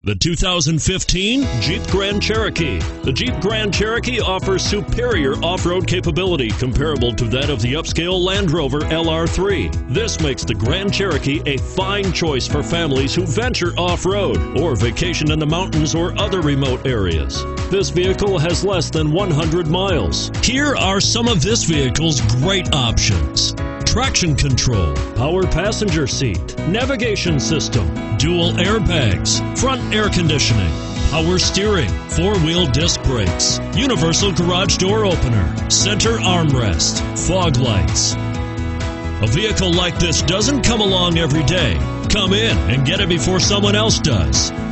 The 2015 Jeep Grand Cherokee. The Jeep Grand Cherokee offers superior off-road capability comparable to that of the upscale Land Rover LR3. This makes the Grand Cherokee a fine choice for families who venture off-road or vacation in the mountains or other remote areas. This vehicle has less than 100 miles. Here are some of this vehicle's great options: traction control, power passenger seat, navigation system, dual airbags, front air conditioning, power steering, four-wheel disc brakes, universal garage door opener, center armrest, fog lights. A vehicle like this doesn't come along every day. Come in and get it before someone else does.